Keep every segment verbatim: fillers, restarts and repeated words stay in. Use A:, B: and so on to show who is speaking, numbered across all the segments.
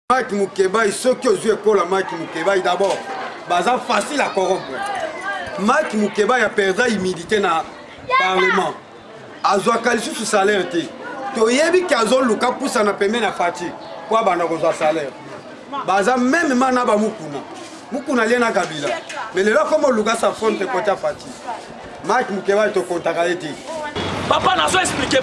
A: Mike Moukeba, ceux qui ont joué pour la Mike Moukeba, d'abord, c'est facile à corrompre. Mike Moukeba, il a perdu l'humidité dans le Parlement. Il a qualifié sous salaire. Il y a des gens qui ont poussé à payer la fatigue pour avoir un salaire. Même maintenant, il y a Moukouna. Moukouna est dans Kabila. Mais là, comment le gars s'affronte côté fatigue? Mike Moukeba est au contact.
B: Papa n'a pas expliqué.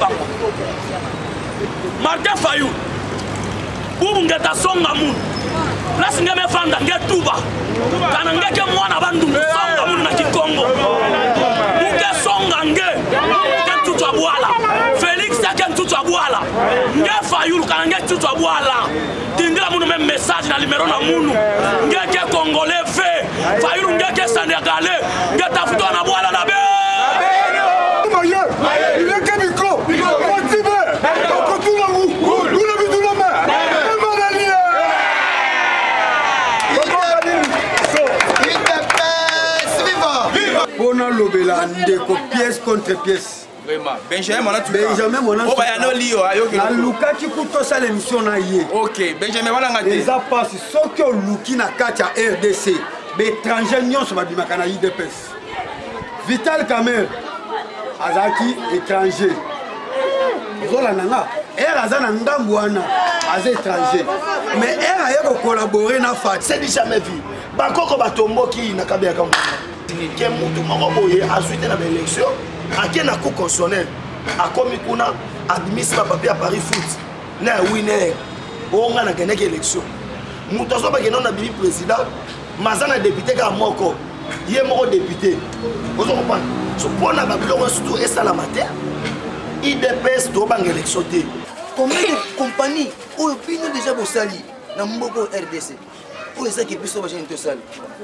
B: Martin Fayou. Pour ngeta songa mun place ngeme fanda ngetuba kana ngeke mwana bandu songa mun na Kikongo muke songa nge kentu twa bwala Felix kentu twa bwala nge Fayulu kana nge tu twa bwala tindira mun même message na numéro na munu ngeke congolais fe Fayulu ngeke sénégalais ngeta futo na bwala na be
A: maye il est que micro motivé on continue à vous Bona lobela ndeko pièce contre pièce.
C: Vraiment. Benjamin Mona tu.
A: Benjamin Mona.
C: Oh bah yano lio ayo ke.
A: Na luka ki kuto sa l'émission na yé.
C: OK, Benjamin Mona ngate.
A: Les a passé ce que luki na kati ya R D C. Mais étranger nyonso ba bimaka na I D P S. Vital Kamer azaki étranger. Zola nanga. Er azana ngambu wana az étranger. Mais er ayo collaborer na Fat.
D: C'est déjà jamais vu. Bakoko batombo ki na kabia comme que mutu moko boye azuite na élection ake na cour constitutionnel akomi kuna administre papier à Paris foot na winner onga na gagner élection mutu azo ba gagner na bibi président mazana député ka moko ye moko député ozo comprendre so pona ba biloko surtout et ça la matière I D P S to bang élection té
E: combien de compagnies ou opinion déjà bosali na mboko R D C ou ça qui peut sauver une salle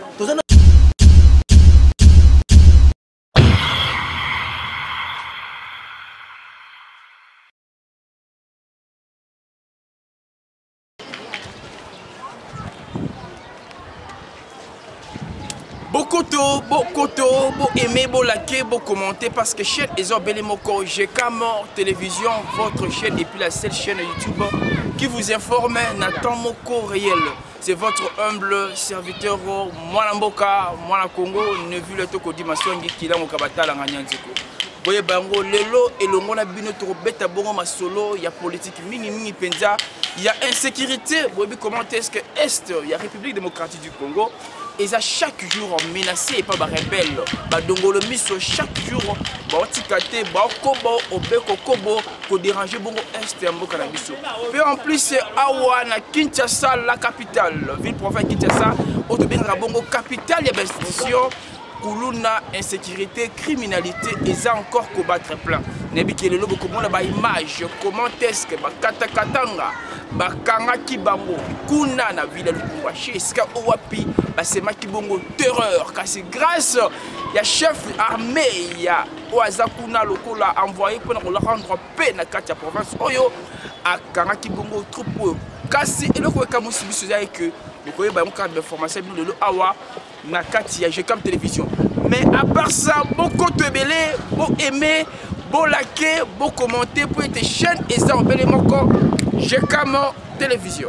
C: Beaucoup de, beaucoup de, beaucoup aimer, beaucoup liker, beaucoup commenter parce que chaîne Ezobele Moko, G K Mort Télévision, votre chaîne et puis la seule chaîne YouTube qui vous informe Nathan Moko réel. C'est votre humble serviteur, Mwana Mboka, Mwana Congo, ne vu le toko dimension qui l'a mokabata la nganyanziko. Boye bango lelo et le mona bino to beta bongo masolo, il y a politique mini mini penza, il y a insécurité, boye comment est-ce que est, il y a République démocratique du Congo. Et ça chaque jour menacé et pas par rebelle. Bah donc le miso chaque jour bah tikate bah kobo obeko kobo ko déranger bongo est en boka na biso. Puis en plus c'est awa na Kinshasa la capitale, ville province Kinshasa, auto bien bongo capitale ya institution. Kuluna, insécurité, criminalité, et ça encore combattre plein. Nebiki le logo comment la image, comment est-ce que bakata katanga, bakanga kibango, kuna na ville Lubumba, chez Ska Owapi, bah c'est makibongo terreur, car c'est grâce ya chef armé ya Oazakuna lokola envoyé pour nous rendre paix na katia province Oyo, à kanga kibongo troupeau. Kasi et le quoi kamusi biso ya que vous voyez bah mon cadre de formation de le awa na katia G K M Télévision. Mais à part ça, beaucoup de belé, beaucoup aimer, beaucoup liker, beaucoup commenter pour être chaîne et ça en belé moko G K M Télévision.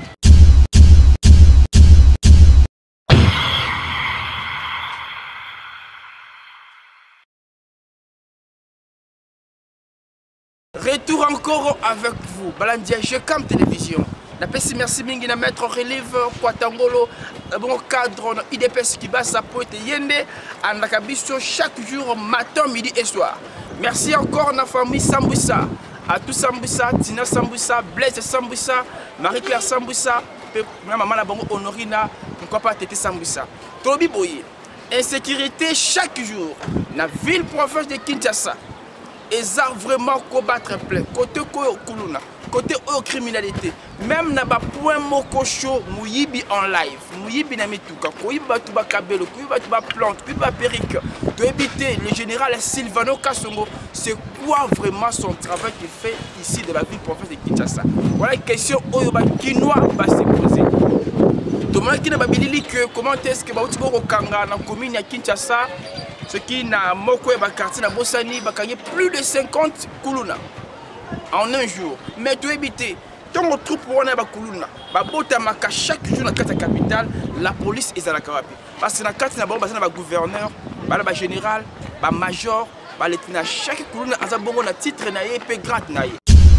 C: Retour encore avec vous, Balandia G K M Télévision. La P C merci mingi na mettre en relief Kwatangolo bon cadre I D P S qui bat sa poète yende en akabiso chaque jour matin midi et soir. Merci encore na famille Samboussa, à tout Samboussa, Tina Samboussa, Blaise Samboussa, Marie-Claire Samboussa, maman la bongo Honorina, pourquoi pas Tété Samboussa. Tobi Boye, insécurité chaque jour na ville province de Kinshasa. Et ça vraiment combattre plein côté Kuluna. Côté oh, criminalité, même na ba point moko show muyibi en live, muyibi na mituka, koyiba tuba kabelo, koyiba tuba plante, koyiba perique, to éviter le général Silvano Kasongo, c'est quoi vraiment son travail qu'il fait ici de la ville province de Kinshasa. Voilà une question oyo ba kinois va se poser. Thomas qui n'a pas dit que comment est-ce que ba utiko kokanga na commune ya Kinshasa, ce qui n'a moko ba quartier na Bosani ba gagné plus de cinquante kuluna en un jour. Mais tu éviter Tant que troupe wana ba kuluna ba botamaka chaque jour na carte capitale la police ezalaka wapi parce que na carte na bango bazana ba gouverneur ba ba général ba major ba lieutenant chaque kuluna aza bongo na titre na ye pe grade na ye.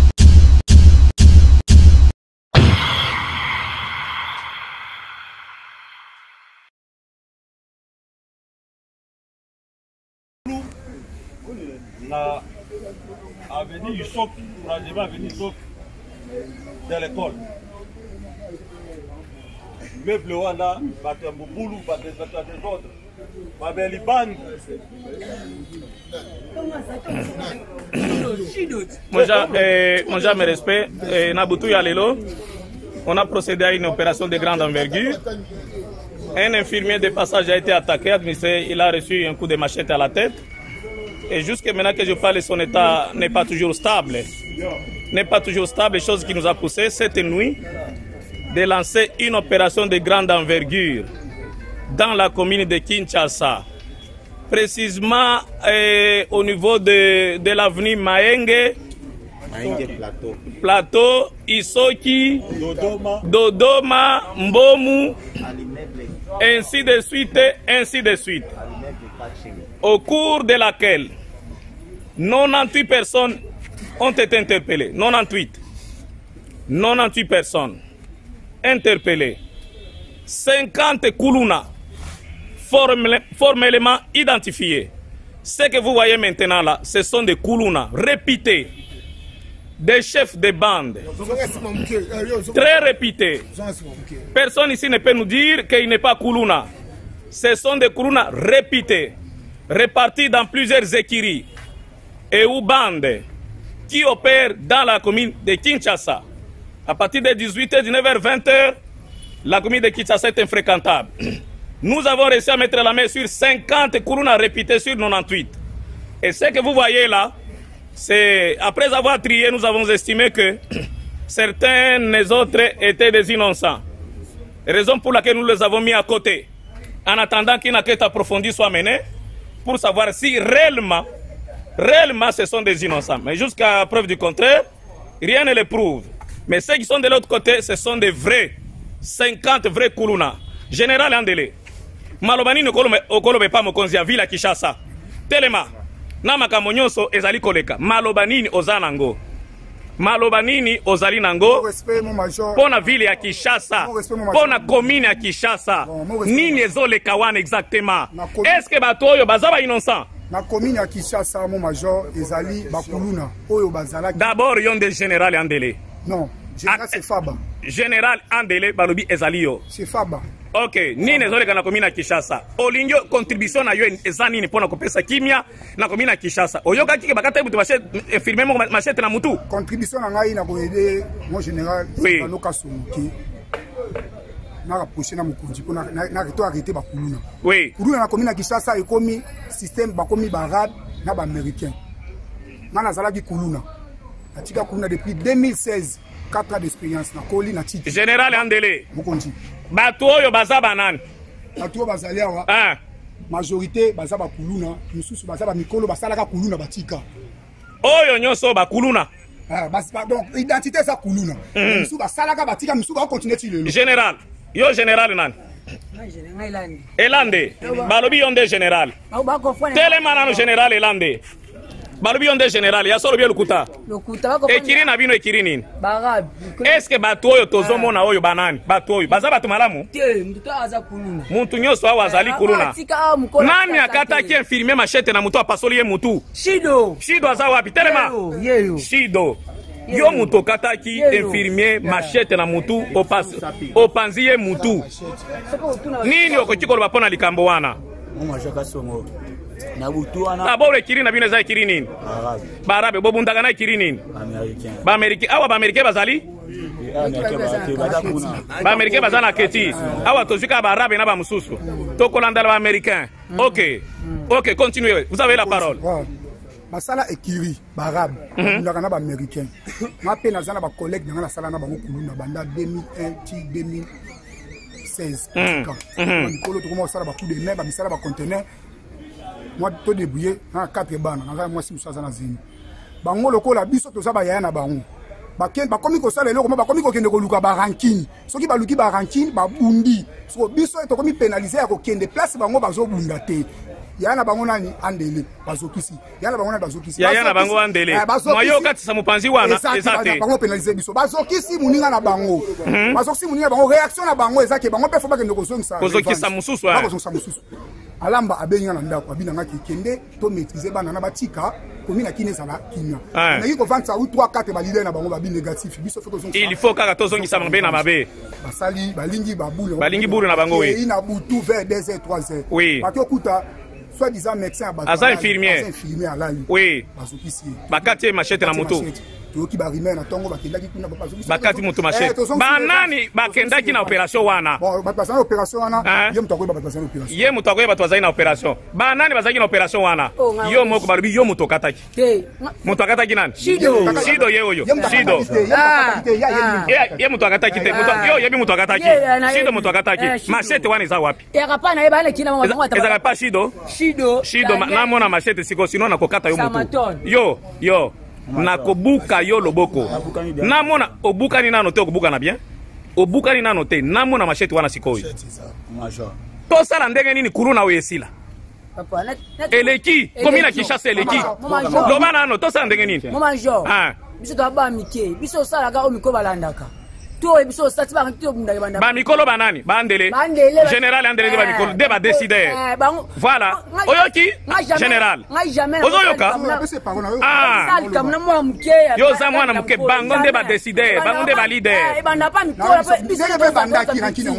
F: Na avenue Yusok, pratiquement avenue Yusok de l'école. Meuble wana, batembo boulou, batembo des autres. Babeli band.
G: Mon cher, mes respects, Nabutu Yalelo, on a procédé à une opération de grande envergure. Un infirmier de passage a été attaqué, administré, il a reçu un coup de machette à la tête. Et jusqu'à maintenant que je parle, son état n'est pas toujours stable. N'est pas toujours stable, chose qui nous a poussé cette nuit de lancer une opération de grande envergure dans la commune de Kinshasa. Précisément eh, au niveau de, de l'avenue Maenge, Plateau. Plateau, Isoki, Dodoma, Dodoma Mbomu, ainsi de suite, ainsi de suite. Au cours de laquelle quatre-vingt-dix-huit personnes ont été interpellées. quatre-vingt-dix-huit. quatre-vingt-dix-huit personnes interpellées. cinquante Kuluna formellement identifiés. Ce que vous voyez maintenant là, ce sont des Kuluna réputés, des chefs de bande, très réputés. Personne ici ne peut nous dire qu'il n'est pas Kuluna. Ce sont des Kuluna réputés, répartis dans plusieurs écuries et ou bandes qui opèrent dans la commune de Kinshasa. À partir de dix-huit heures, dix-neuf heures, vingt heures, la commune de Kinshasa est infréquentable. Nous avons réussi à mettre la main sur cinquante Kuluna réputés sur quatre-vingt-dix-huit. Et ce que vous voyez là, c'est après avoir trié, nous avons estimé que certains des autres étaient des innocents. Raison pour laquelle nous les avons mis à côté, en attendant qu'une enquête approfondie soit menée, pour savoir si réellement, réellement ce sont des innocents. Mais jusqu'à preuve du contraire, rien ne le prouve. Mais ceux qui sont de l'autre côté, ce sont des vrais, cinquante vrais Kuluna. Général Andele, Malobani ne kolobe pas mokonzi ya villa Kinshasa. Telema, na makambo nyonso ezali koleka. Malobani ozanango. Malobanini ozali nango pona ville ya Kinshasa, pona commune ya Kinshasa. Nini ezoleka wana exactement? Est-ce que bato oyo baza ba innocent?
H: Na commune ya Kinshasa mon major ezali bakuluna oyo bazala.
G: D'abord yon de général Andele.
H: Non, général c'est Faba.
G: Général Andele balobi ezali yo.
H: C'est Faba.
G: Ok, nini ezoleka na commune ya Kinshasa? Olingyo contribution na yo eza nini pona kopesa kimia na commune ya Kinshasa? Oyoka kike bakata mutu machete filmer mo machete na mutu.
H: Contribution na ngai na ko aider mon général Banoka Somoki. Na rapprocher na mukonzi pona na reto arrêter ba kuluna.
G: Oui.
H: Kuluna na commune ya Kinshasa ekomi système ba komi ba arabe na ba américain. Na nazala ki kuluna. Atika kuluna depuis deux mille seize, quatre ans d'expérience na koli na titre.
G: Général Andele.
H: Mukonzi.
G: Bato oyo baza banani?
H: Bato oyo bazali awa.
G: Ah.
H: Majorité baza ba kuluna, mususu baza ba mikolo basalaka kuluna batika.
G: Oyo nyonso ba kuluna.
H: Ah, bas donc identité ça kuluna. Mususu basalaka batika, mususu ba continuer ti lelo.
G: Général, yo général nani?
I: Elande.
G: Elande. Balobi yonde général. Telema nanu général Elande. Balobi yonde général, ya solo bien lukuta.
I: Lukuta bako.
G: Ekiri na bino ekiri nini?
I: Barabe.
G: Est-ce que bato oyo tozomona oyo banani? Bato oyo baza bato malamu?
I: Te, mtu aza kuluna.
G: Muntu nyonso awa azali kuluna. Nani akataki infirmier machete na mutu apasoli ye mutu?
I: Shido.
G: Shido aza wapi? Telema.
I: Yeyo.
G: Shido. Yo mutu kataki infirmier machete na mutu opanzi ye mutu. Nini okokikolo bapona likambo wana? D'abord ekiri na bino eza ekiri nini? Barabe bobundaka na ekiri nini? Ba Americain awa ba Americain bazali? Ba Americain bazana na keti. Awa tozika ba Arabe na ba mususu. Tokolanda ba Americain. OK. OK, continuez. Vous avez la parole.
H: Basala ekiri ba Arabe, bundaka na ba Americain. Ma pe na zana ba collègue na sala na ba kuluna banda deux mille un ti deux mille seize. Mikolo to commence sala ba coup de main, ba misala ba conteneur. Moi to débrouiller na quatre bana na moi si musaza na zini bango lokola biso to saba yaya na bango bakomi kosala eloko bakomi kokende koluka baranking soki baluki baranking babundi so biso tokomi pénaliser ya kokende place bango bazobunda te yana bango nani andele bazokisi yana bango nani bazokisi
G: yana bango andele moyo katisa mopanzi wana ezate
H: bango pénaliser biso bazokisi muninga na bango bazokisi muninga na bango réaction na bango ezake bango pe fo bakende kozongisa
G: kozokisa mususu ah
H: kozongisa mususu alamba abenga na ndako abinanga kikende to maîtriser bana na batika komina kinezala kinya na yiko vanta ou trois quatre ba leader na bango ba bi négatif biso faut kozongisa
G: il faut kaka tozongisa mabe na mabe
H: basali balingi babulu
G: balingi bulu na bango oui
H: ina butu vers deux heures trois heures
G: oui
H: bakokuta soit-disant médecin à
G: Asa infirmier.
H: infirmier à la
G: oui.
H: Bazokisi.
G: Bakati machete na moto.
H: Toki barimé na tongo bakendaki kuna bazokisi.
G: Bakati moto machete. Banani bakendaki na opération wana.
H: Bon, batasa na opération wana. Ye mutako batasa na opération.
G: Ye mutako batasa na opération. Banani bazaki na opération wana. Yo moko barubi yo moto kataki.
I: Te.
G: Moto kataki nani?
I: Shido.
G: Shido ye oyo. Shido. Ye moto kataki te. Moto yo yebi moto kataki. Shido moto kataki. Machete wana za wapi?
I: Ya kapana ye bale kina mama mata.
G: Ezaka pa Shido.
I: Shido.
G: Shido na mona machete siko sino na kokata yo moto. Yo, yo. Na kobuka yo loboko. Na mona obuka ni nano te obuka na bien. Obuka ni nano te na mona machete wana sikoyo.
D: Major.
G: To sala ndenge nini kuluna oyesila. Eleki, komina Kinshasa eleki. Loba nano to sala ndenge nini?
I: Mama jo. Ah. Biso to ba mike. Biso sala ga o miko balandaka. To biso sati ba ngito bunda banda.
G: Ba mikolo banani? Bandele. Général Andele ba mikolo de ba décider. Voilà. Oyoki général. Ozoyoka. Ah. Yo za mwana muke bango de ba décider, bango de ba leader.
I: Banda pa mikolo biso de banda
H: kina.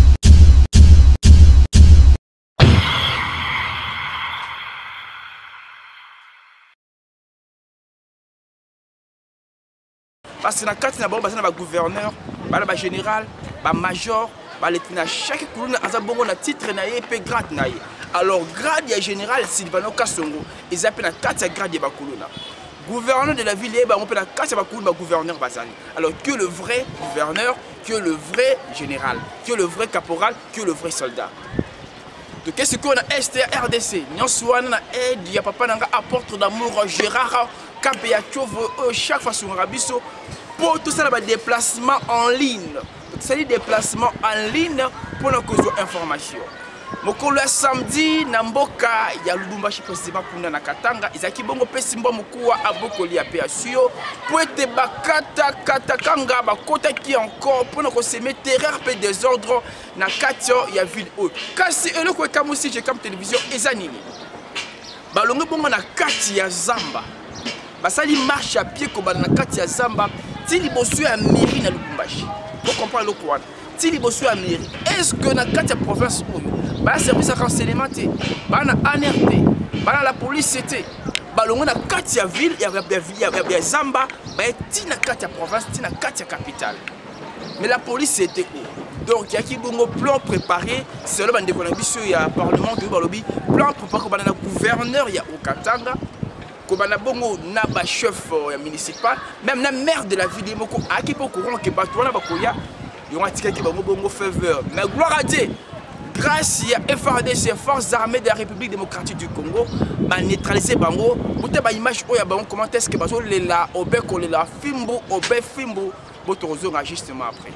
C: Parce que dans quatre na bango na gouverneur, ba ba général, ba major, ba lieutenant, chaque colonne a bongo na titre na ye pe grade na ye. Alors grade ya général Silvano Kasongo, ils appellent na quatre grade ya ba colonne. Gouverneur de la ville ba on peut na quatre ba colonne ba gouverneur bazali. Alors que le vrai gouverneur, que le vrai général, que le vrai caporal, que le vrai soldat. Donc qu'est-ce qu'on a S T R D C, nyonswana na aide ya papa nanga apporte d'amour Gérard Kabea Tchovo chaque fois sur Rabiso pour tout ça le déplacement en ligne. C'est des déplacements en ligne pour la cause d'information. Mokolo samedi na mboka ya Lubumbashi précisément kuna na Katanga izaki bongo pesimbo mukua abokoli ya Peasio pour te bakata kata kanga bakota qui encore pour nous semer terreur pe désordre na katio ya ville haute. Kasi eloko kamusi je comme télévision ezanini. Balongo bongo na kati ya Zamba. Basali marche à pied ko na kati ya Zamba tili bosu ya mairie na Lubumbashi. Vous comprenez le quoi? Tili bosu ya mairie. Est-ce que na kati ya province oyo ba service à renseignement te, ba na A N R T, ba na la police c'était, ba longo na kati ya ville ya ya ya Zamba, ba ti na kati ya province, ti na kati ya capitale. Mais la police c'était où? Donc il y a qui bongo plan préparé, c'est le bande de biso ya parlement de balobi, plan préparé ko ba na gouverneur ya Okatanga, ko ba na bongo na ba chef municipal, même na maire de la ville moko aki po courant ke ba to na ba koya, yo atika ki bango bongo faveur. Mais gloire à Dieu. Grâce à F A R D C, Forces armées de la République démocratique du Congo, bah neutraliser bango, boute ba image oya bango comment est-ce que bazo lela obeko lela fimbo obe fimbo botozo justement après.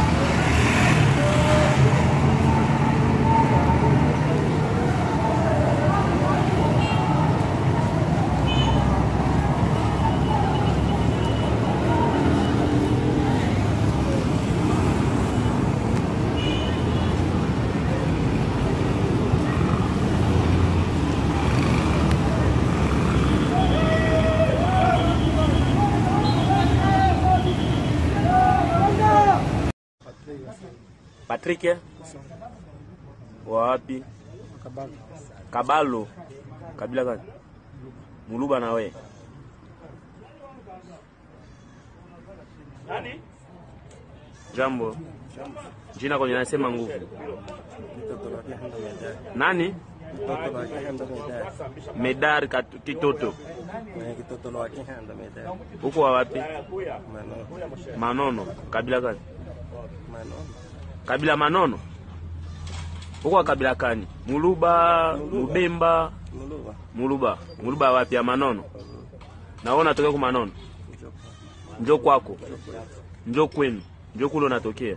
J: Patrick wapi? Kabalo. Kabalo. Kabila gani? Muluba na we. Nani? Jambo. Jina kwa ninasema nguvu. Nani? Medar kitoto. Kitoto lo akihanda medar. Uko wapi? Manono. Manono. Kabila gani? Manono. Kabila Manono. Uko kabila kani? Muluba, Mubemba, Muluba. Muluba. Muluba wapi ya Manono? Naona toka kwa Manono. Njo kwako. Njo kwenu. Njo kule unatokea.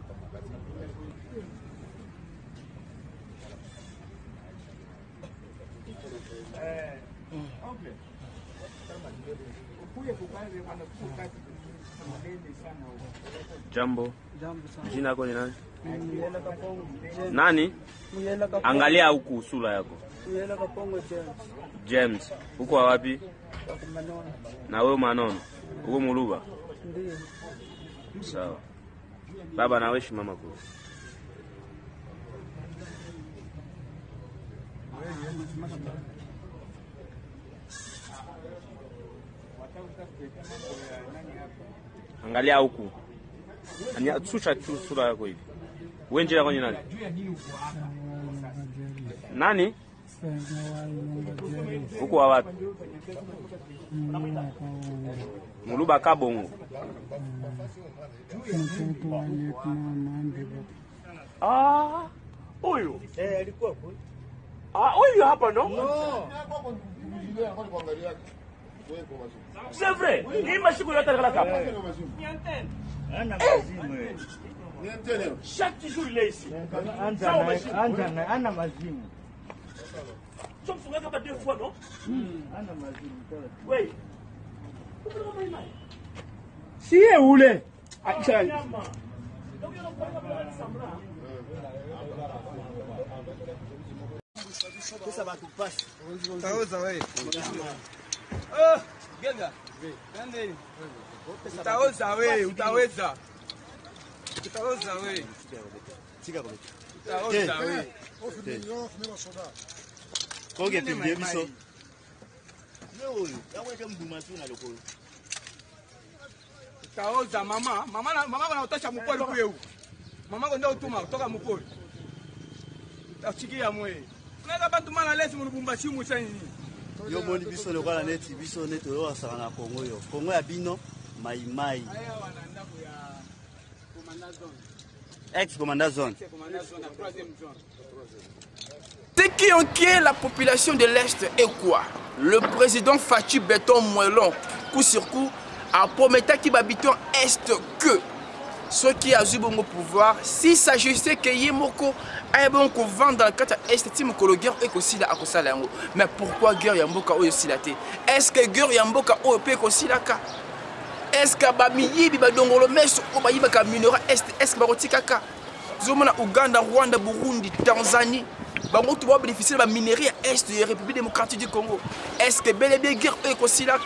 J: Jambo. Jina lako ni nani? Nani? Angalia huku sura yako. James. Uko wapi? Na wewe Manono. Uko Muluba?
K: Ndiyo.
J: Sawa. Baba na wewe mama kule. Angalia huku. Ania susha tu sura yako hivi. Wewe nje yako ni nani? Nani? Huko wapi? Muluba Kabongo.
B: Ah, huyu. Eh, alikuwa hapo. Ah, huyu hapa no? No. C'est vrai. Ni mashiko yote kala kapa. Ana mazimu. Chaque jour il est ici. Ana ana mazimu. Tu me souviens pas deux fois non? Ana mazimu. Oui. Si est où les? Actuel.
E: Ça va tout passer.
C: Utaoza wewe. Oh, genga. Gande. Utaoza wewe, utaweza. Utaoza wewe.
E: Tika kwa.
C: Utaoza wewe.
E: Koge pimbe biso. Leo, yaweke mdumatu na lokolo.
C: Utaoza mama, mama na mama anaotosha mkoli kuye. Mama ndio utuma kutoka mkoli. Tachikia mwe. Naka bantu mana lesi mulubumbashi musani.
E: Yo moni biso le kwa neti biso neto yo asaka na Kongo yo. Kongo ya bino mai mai.
C: Aya wana ndako ya commandant zone.
E: Ex commandant zone.
C: Ex commandant zone la troisième zone.
L: Ce qui inquiète la population de l'Est est quoi? Le président Fatou Béton Moellon, coup sur coup, a promis qu'il va habiter en Est que ceux qui ont eu bon pouvoir, si s'agissait que Yemoko a bon qu'on vend dans le cadre Est, Tim Kologuer et aussi la Akosalango. Mais pourquoi guerre Yamboka ou aussi la té? Est-ce que guerre Yamboka ou peut aussi la ka? Est-ce que Bamiyi Bibadongolo Meso ou Bayibaka Minora Est, est-ce que Barotikaka? Zomana Ouganda, Rwanda, Burundi, Tanzanie. Bango tu vas bénéficier de la minerie à Est de la République démocratique du Congo. Est-ce que bel et bien guerre est aussi là?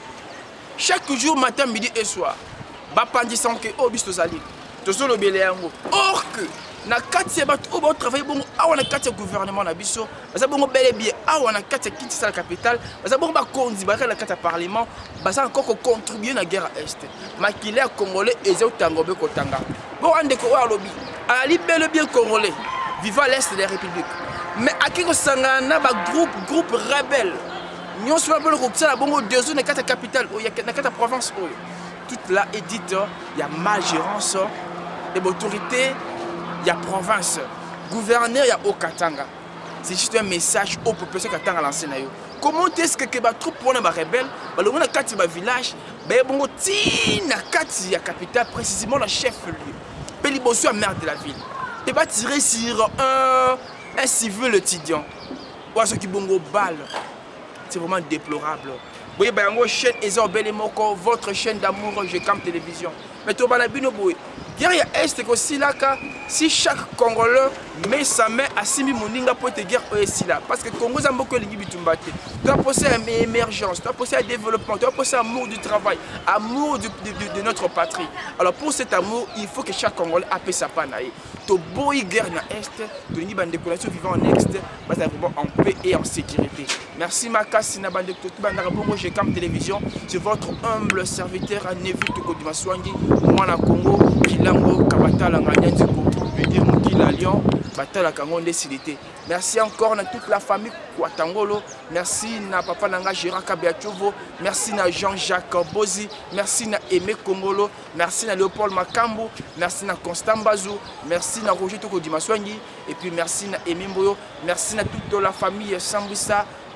L: Chaque jour, matin, midi et soir, Bapandi sans que oh bistozali, tozo le beléango. Or que na kati bat au bon travail bon a on a kati gouvernement na biso, baza bon bel et bien a on a kati quitte sa capitale, baza bon ba kondi ba la kati parlement, baza encore contribuer na guerre à Est. Makile congolais et zo tangobe ko tanga. Bon ande ko wa lobby, ali bel et bien congolais. Vivant l'Est de la République. Mais à qui sangana ba groupe groupe rebelle. Nous sommes pas le groupe ça la bongo deux zones quatre capitales il y a quatre provinces. Toute là édite, il y a malgérance et autorité, il y a province. Gouverneur il y a Okatanga. C'est juste un message aux populations Katanga lancé na yo. Comment est-ce que que ba troupe pour les rebelles, ba le mona kati ba village, ba bongo tina kati ya capitale précisément le chef lieu. Pelibosu à maire de la ville. Et pas tirer sur un, un civil étudiant. Ou à ceux qui bongo balle. C'est vraiment déplorable. Vous voyez, votre chaîne Ezobele Moko, votre chaîne d'amour, je campe télévision. Mais tout le monde il y a Est aussi là, si chaque Congolais met sa main à Simi Moninga pour te guerre aussi là. Parce que le Congo, c'est beaucoup de Libitumbate. Tu dois penser à l'émergence, tu dois penser à développement, tu dois penser à l'amour du travail, amour de, de, de, de notre patrie. Alors pour cet amour, il faut que chaque Congolais appelle sa panaï. Tu beau guerre dans l'Est, tu as une décoration vivant en Est, vraiment en paix et en sécurité. Merci Makasi Nabande Bongo, je campe télévision. C'est votre humble serviteur à Nevu Tokodima Swangi, moi na Congo, Kilango, Kabatala, Nganyanziko, Bédir Moukila, Lyon, Batala Kangon Décidité. Merci encore à toute la famille Kouatangolo. Merci à papa Nanga Gérard Kabiachovo. Merci à Jean-Jacques Bozi. Merci à Aimé Kongolo. Merci à Léopold Makambo. Merci à Constant Bazou. Merci à Roger Tokodima Swangi. Et puis merci à Aimé Mboyo. Merci à toute la famille Samboussa.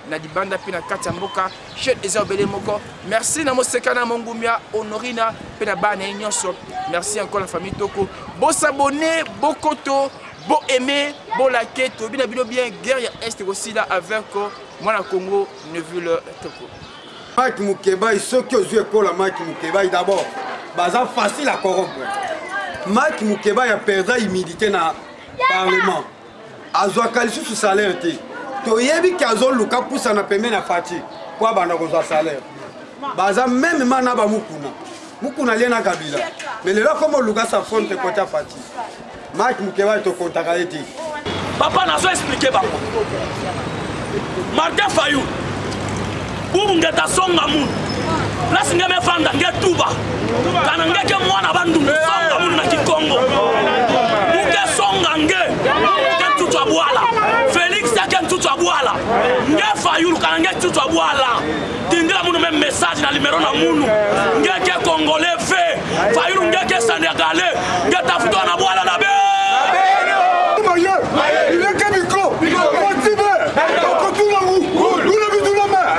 L: na dibanda pe na kati ya mboka chef eza obele moko. Merci na moseka na mongumia honorina pe na bana nyonso. Merci encore la famille Toko. Bo s'abonner, bo koto, bo aimer, bo liker, to bien bien bien guerre ya est aussi là avec moi na Congo ne vu le Toko.
A: Mike Mukeba ceux qui jouent pour la Mike Mukeba d'abord baza facile à corrompre. Mike Mukeba ya perdra humilité na parlement. Azwa kalisu su salaire te. To yebi kazo luka pousa na pembe na fati. Kwa bana ko salaire. Baza même mana ba mukuna. Mukuna liena kabila. Mais le là comme luka sa fonte côté fati. Mike Mukeba to contacter te.
B: Papa n'a pas expliqué ba. Martin Fayou. Bubu ngeta songa mun. Place ngeme fanda ngetuba. Kana ngeke mwana bandu songa mun na Kikongo. Muke songa nge. Ke tutu abwala. Felix ke tutu abwala. Nge Fayulu kana nge tutu abwala. Tindira munu même message na numéro na munu. Ngeke congolais fe. Fayulu ngeke Sénégalais. Ngeta futo na bwala na be.
H: Il est que micro. Motivé. Donc tout le monde. Nous le vidons la main.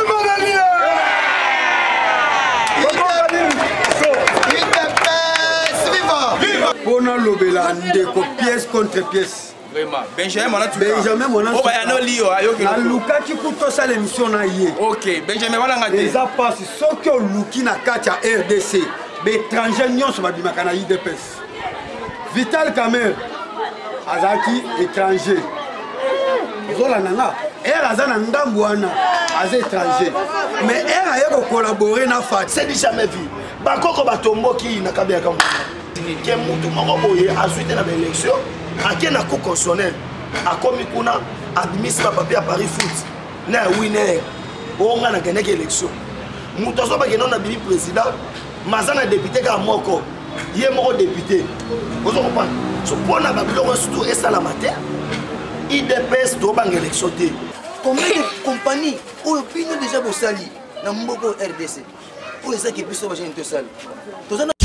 A: Pona lobela ndeko pièce contre pièce.
L: Vraiment. Benjamin Mona tu.
A: Benjamin Mona.
L: Oh bah no lio ayo que.
A: Na luka ki kuto sa l'émission na yé.
L: OK, Benjamin Mona ngate.
A: Les a passé so que luki na kati ya R D C. Be étranger nyonso ba bimaka na I D P S. Vital Kamer azaki étranger. Zola nanga. Er azana ndambu wana az étranger. Mais er aye ko collaborer na Fati.
D: C'est jamais vu. Bakoko batombo ki na kabia kambo. Ke mutu moko boye azuite na élection ake na cour constitutionnelle akomi kuna administre papier à Paris foot na winner onga na gagner élection mutu azo ba gagner na bibi président mazana député ka moko ye moko député ozo comprendre so pona ba biloko surtout et ça la matière I D P S to bang élection té
E: combien de compagnies oyo bino déjà bosali na mboko R D C oyo ezaki biso ba jeune to sali